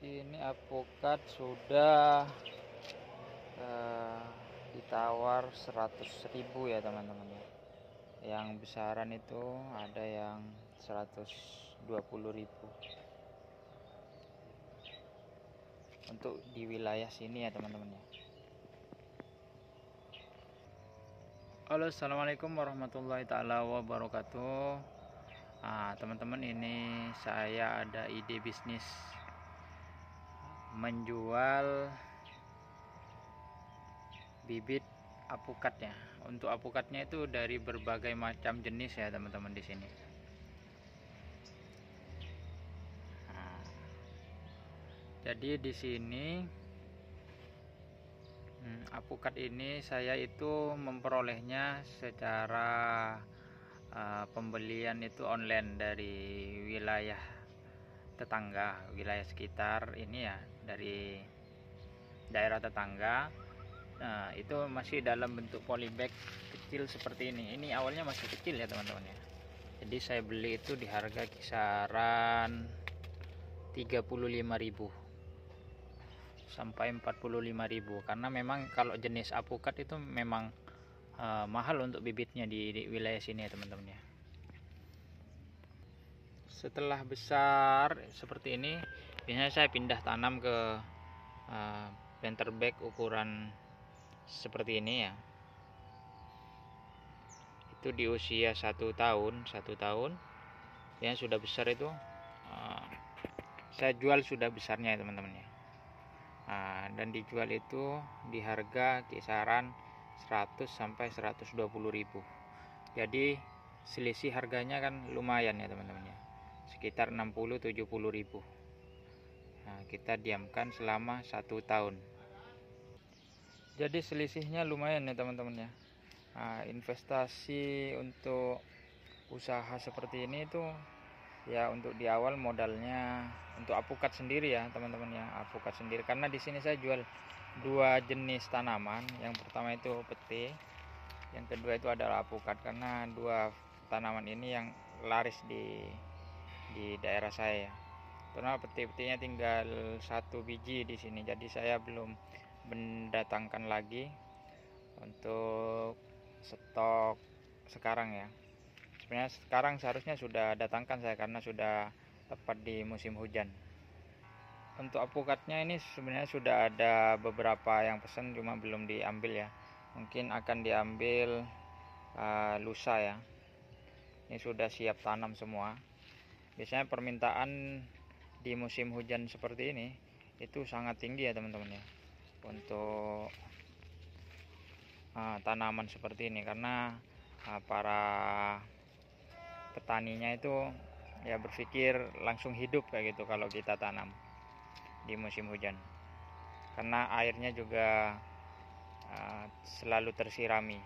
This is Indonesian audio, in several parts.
Ini apokat sudah ditawar 100.000 ya teman-teman ya. Yang besaran itu ada yang 120.000 untuk di wilayah sini ya teman-teman ya. Halo, assalamualaikum warahmatullahi taala wabarakatuh. Teman-teman, ini saya ada ide bisnis menjual bibit apukatnya. Untuk apukatnya itu dari berbagai macam jenis ya teman-teman di sini. Nah, jadi di sini apukat ini saya itu memperolehnya secara pembelian itu online dari wilayah tetangga, wilayah sekitar ini ya, dari daerah tetangga. Nah, itu masih dalam bentuk polybag kecil seperti ini. Ini awalnya masih kecil ya teman-teman ya. Jadi saya beli itu di harga kisaran 35.000 sampai 45.000, karena memang kalau jenis apukat itu memang mahal untuk bibitnya di wilayah sini ya teman-teman ya. Setelah besar seperti ini, biasanya saya pindah tanam ke planter bag ukuran seperti ini ya. Itu di usia 1 tahun ya, sudah besar itu saya jual sudah besarnya ya teman-teman ya. Dan dijual itu di harga kisaran 100 sampai 120.000. Jadi selisih harganya kan lumayan ya teman-teman ya, sekitar 60-70.000. Kita diamkan selama 1 tahun, jadi selisihnya lumayan ya teman-teman ya. Investasi untuk usaha seperti ini itu ya, untuk di awal modalnya untuk apukat sendiri ya teman-teman ya, apukat sendiri, karena di sini saya jual 2 jenis tanaman. Yang pertama itu pete, yang kedua itu adalah apukat, karena 2 tanaman ini yang laris di daerah saya. Karena peti-petinya tinggal 1 biji di sini, jadi saya belum mendatangkan lagi untuk stok sekarang ya. Sebenarnya sekarang seharusnya sudah datangkan saya, karena sudah tepat di musim hujan. Untuk apukatnya ini sebenarnya sudah ada beberapa yang pesan, cuma belum diambil ya. Mungkin akan diambil lusa ya. Ini sudah siap tanam semua. Biasanya permintaan di musim hujan seperti ini itu sangat tinggi ya teman-teman ya, untuk tanaman seperti ini, karena para petaninya itu ya berpikir langsung hidup kayak gitu kalau kita tanam di musim hujan, karena airnya juga selalu tersirami.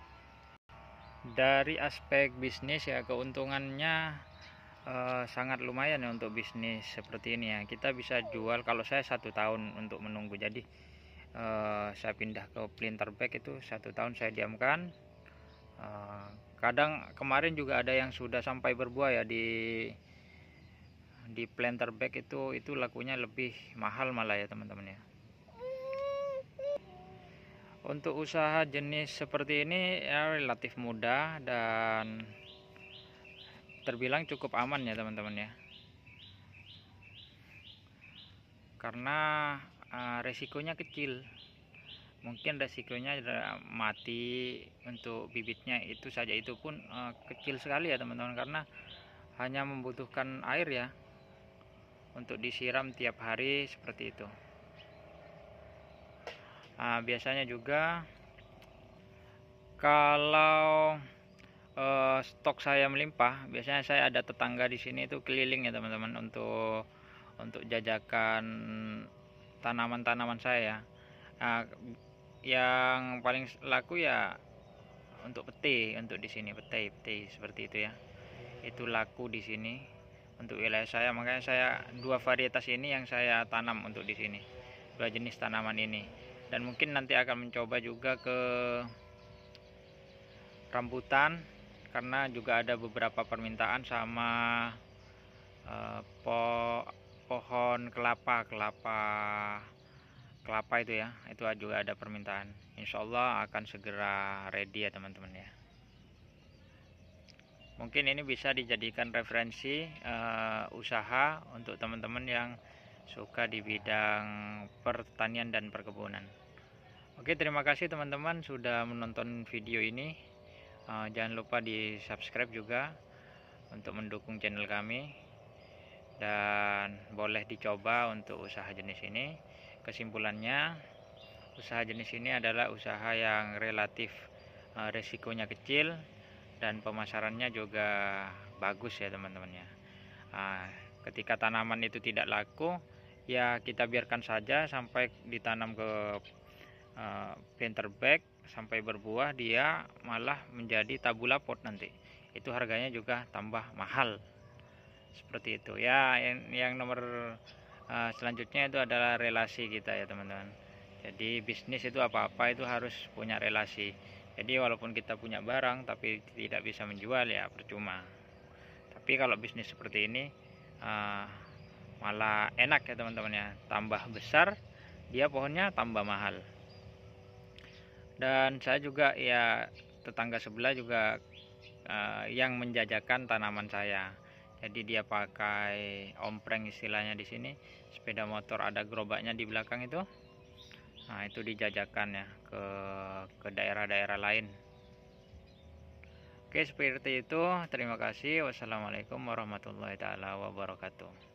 Dari aspek bisnis ya, keuntungannya sangat lumayan ya untuk bisnis seperti ini ya. Kita bisa jual, kalau saya 1 tahun untuk menunggu, jadi saya pindah ke planter bag itu 1 tahun saya diamkan. Kadang kemarin juga ada yang sudah sampai berbuah ya di planter bag itu lakunya lebih mahal malah ya teman-teman ya. Untuk usaha jenis seperti ini ya relatif mudah dan terbilang cukup aman ya teman-teman ya, karena resikonya kecil. Mungkin resikonya mati untuk bibitnya itu saja, itu pun kecil sekali ya teman-teman, karena hanya membutuhkan air ya untuk disiram tiap hari seperti itu. Biasanya juga kalau stok saya melimpah, biasanya saya ada tetangga di sini itu keliling ya teman-teman, untuk jajakan tanaman-tanaman saya. Yang paling laku ya untuk pete, untuk di sini pete seperti itu ya. Itu laku di sini untuk wilayah saya, makanya saya 2 varietas ini yang saya tanam untuk di sini, 2 jenis tanaman ini. Dan mungkin nanti akan mencoba juga ke rambutan, karena juga ada beberapa permintaan sama pohon kelapa itu ya, itu juga ada permintaan. Insya Allah akan segera ready ya teman-teman ya. Mungkin ini bisa dijadikan referensi usaha untuk teman-teman yang suka di bidang pertanian dan perkebunan. Oke, terima kasih teman-teman sudah menonton video ini. Jangan lupa di subscribe juga untuk mendukung channel kami, dan boleh dicoba untuk usaha jenis ini. Kesimpulannya, usaha jenis ini adalah usaha yang relatif resikonya kecil dan pemasarannya juga bagus ya teman-teman ya. Ketika tanaman itu tidak laku, ya kita biarkan saja sampai ditanam ke planter bag sampai berbuah, dia malah menjadi tabula pot nanti. Itu harganya juga tambah mahal. Seperti itu ya. Yang nomor selanjutnya itu adalah relasi kita ya teman-teman. Jadi bisnis itu apa-apa itu harus punya relasi. Jadi walaupun kita punya barang tapi tidak bisa menjual, ya percuma. Tapi kalau bisnis seperti ini malah enak ya teman-teman ya. Tambah besar dia pohonnya, tambah mahal. Dan saya juga ya, tetangga sebelah juga yang menjajakan tanaman saya. Jadi dia pakai ompreng istilahnya di sini, sepeda motor ada gerobaknya di belakang itu. Nah, itu dijajakan ya ke daerah-daerah lain. Oke, seperti itu. Terima kasih. Wassalamualaikum warahmatullahi taala wabarakatuh.